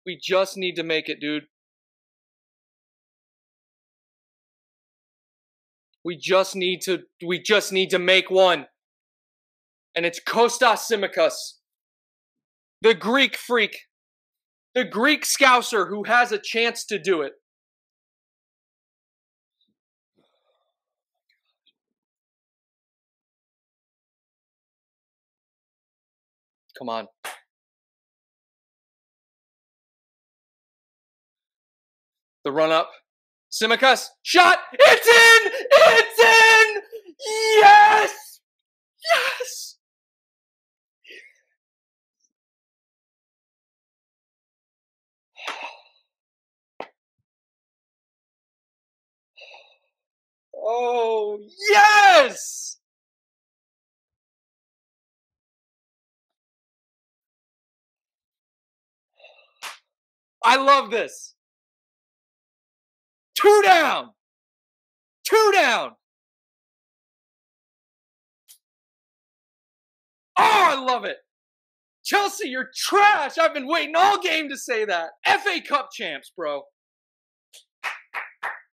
We just need to make it, dude. We just need to make one. And it's Kostas Tsimikas, the Greek freak, the Greek Scouser who has a chance to do it. Come on. The run up. Tsimikas, shot! It's in! It's in! Yes! Yes! Oh, yes! I love this. 2 down. 2 down. Oh, I love it. Chelsea, you're trash. I've been waiting all game to say that. FA Cup champs, bro.